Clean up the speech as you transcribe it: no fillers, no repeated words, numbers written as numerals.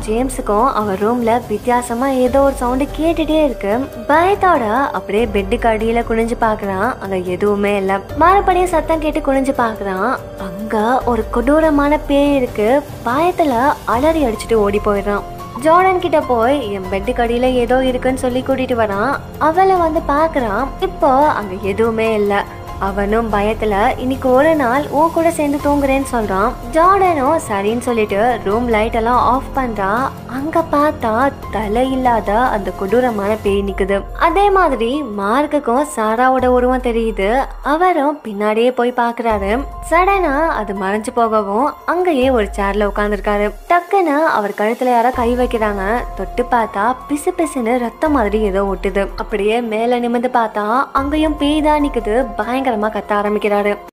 ஜேம்ஸுக்கும் அவன் ரூம்ல வித்தியாசமா ஏதோ ஒரு சவுண்ட் கேட்டுட்டே இருக்கு. பயத்தோட அப்படியே பெட்டுக்கு அடியில குனிஞ்சு பாக்குறான். அங்க எதுவுமே இல்ல. மறுபடியும் சத்தம் கேட்டு குனிஞ்சு பாக்குறான். அங்க ஒரு கொடூரமான பேய் இருக்கு. பயத்துல அலறி அடிச்சுட்டு ஓடி போயிடுறான். ஜார்டன் கிட்ட போய் என் பெட்டுக்கு அடியில ஏதோ இருக்குன்னு சொல்லி கூட்டிட்டு வரான். அவளை வந்து பாக்குறான். இப்போ அங்க எதுவுமே இல்ல. அவனும் பயத்துல இன்னைக்கு ஒரு நாள் உன் கூட சேர்ந்து தூங்குறேன்னு சொல்றான். ஜார்டனும் சரின்னு சொல்லிட்டு ரூம் லைட் எல்லாம் ஆஃப் பண்றான். அங்க பார்த்தா தலை இல்லாத அந்த கொடூரமான பேய் நிக்குது. அதே மாதிரி மார்க்குக்கும் சாராவோட உருவம் தெரியுது. அவரும் பின்னாடியே போய் பாக்குறாரு. சடனா அது மறைஞ்சு போகவும் அங்கேயே ஒரு சேர்ல உட்கார்ந்துருக்காரு. டக்குன்னு அவர் கழுத்துல யாரோ கை வைக்கிறாங்க. தொட்டு பார்த்தா பிசு பிசுன்னு ரத்தம் மாதிரி ஏதோ ஒட்டுது. அப்படியே மேல நிமிர்ந்து பார்த்தா அங்கேயும் பேய் தான் நிக்குது. பயங்கரமா கத்த ஆரம்பிக்கிறாரு.